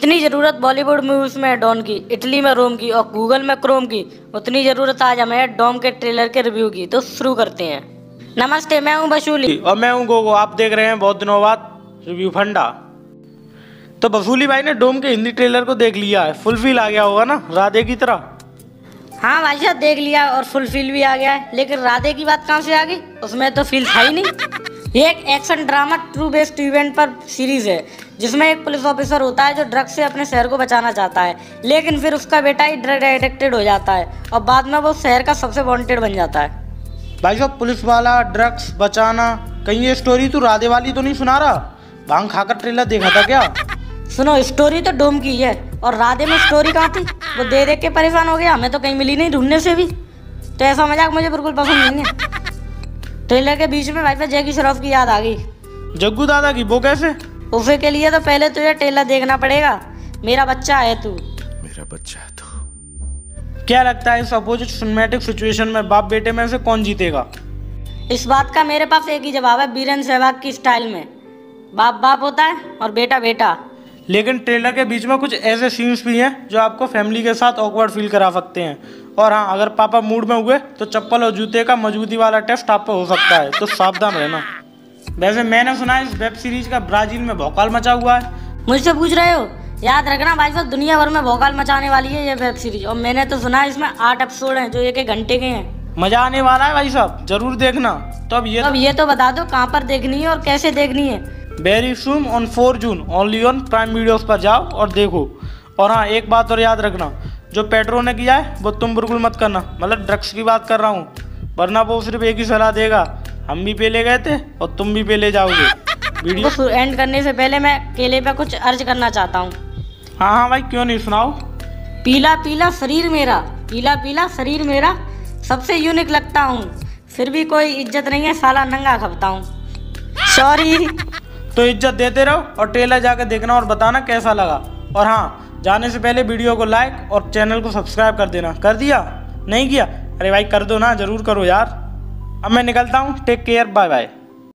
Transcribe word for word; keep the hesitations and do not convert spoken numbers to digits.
इतनी ज़रूरत बॉलीवुड मूवीज में है डॉन की, इटली में रोम की और गूगल में क्रोम की, उतनी ज़रूरत आज हमें है डॉम के ट्रेलर के रिव्यू की। तो शुरू करते हैं। नमस्ते, मैं हूं वसूली और मैं हूं गोगो। आप देख रहे हैं बहुत दिनों बाद रिव्यू फंडा। तो वसूली भाई ने डोम के हिंदी ट्रेलर को देख लिया है, फुलफिल आ गया होगा ना राधे की तरह। हाँ भाई साहब, देख लिया और फुलफिल भी आ गया है, लेकिन राधे की बात कहाँ से आ गई? उसमें तो फील था ही नहीं। ये एक action drama true based event पर सीरीज है, जिसमें एक पुलिस ऑफिसर होता है जो ड्रग्स से अपने शहर को बचाना चाहता है, लेकिन फिर उसका बेटा ही ड्रग एडिक्टेड हो जाता है और बाद में वो शहर का सबसे वांटेड बन जाता है। भाई साहब, पुलिस वाला ड्रग्स बचाना, कहीं ये स्टोरी तू राधे वाली तो नहीं सुना रहा? भांग खाकर ट्रेलर देखा था क्या? सुनो, स्टोरी तो डोम की है और राधे में स्टोरी कहाँ थी? वो दे देख के परेशान हो गया, हमें तो कहीं मिली नहीं ढूंढने से भी। तो ऐसा मजाक मुझे बिल्कुल पसंद नहीं है। ट्रेलर के बीच में भाई साहब जैकी श्रॉफ की याद आ गई। जग्गू दादा की? वो कैसे? उसे के लिए तो पहले तुझे ट्रेलर देखना पड़ेगा। मेरा बच्चा है तू। मेरा बच्चा है तू। क्या लगता है इस अपोजिट सिनेमैटिक सिचुएशन में बाप बेटे में से कौन जीतेगा? इस बात का मेरे पास एक ही जवाब है, वीरेंद्र सहवाग की स्टाइल में। बाप बाप होता है और बेटा बेटा। लेकिन ट्रेलर के बीच में कुछ ऐसे सीन्स भी हैं जो आपको फैमिली के साथ ऑकवर्ड फील करा सकते हैं। और हाँ, अगर पापा मूड में हुए तो चप्पल और जूते का मजबूती वाला टेस्ट आप पे हो सकता है, तो सावधान रहना। वैसे मैंने सुना है इस वेब सीरीज का ब्राजील में भौकाल मचा हुआ है। मुझसे पूछ रहे हो? याद रखना भाई साहब, दुनिया भर में भौकाल मचाने वाली है ये वेब सीरीज। और मैंने तो सुना है इसमें आठ एपिसोड हैं जो एक एक घंटे के हैं। मजा आने वाला है भाई साहब, जरूर देखना। तो अब ये तो अब ये तो बता दो कहाँ पर देखनी है और कैसे देखनी है। Very soon on four June only on Prime Videos पर जाओ और देखो। और हाँ, एक बात और याद रखना, जो पेट्रो ने किया है वो तुम बिल्कुल मत करना। मतलब ड्रग्स की बात कर रहा हूँ, वरना वो सिर्फ एक ही सलाह देगा, हम भी पेले गए थे और तुम भी पेले जाओगे। वीडियो एंड करने से पहले मैं केले पे कुछ अर्ज करना चाहता हूँ। हाँ हाँ भाई, क्यों नहीं, सुनाओ। पीला पीला शरीर मेरा, पीला पीला शरीर मेरा, सबसे यूनिक लगता हूँ, फिर भी कोई इज्जत नहीं है, साला नंगा खपता हूँ। सॉरी। तो इज्जत देते रहो और ट्रेलर जाकर देखना और बताना कैसा लगा। और हाँ, जाने से पहले वीडियो को लाइक और चैनल को सब्सक्राइब कर देना। कर दिया? नहीं किया? अरे भाई कर दो ना, जरूर करो यार। अब मैं निकलता हूँ। Take care, bye bye.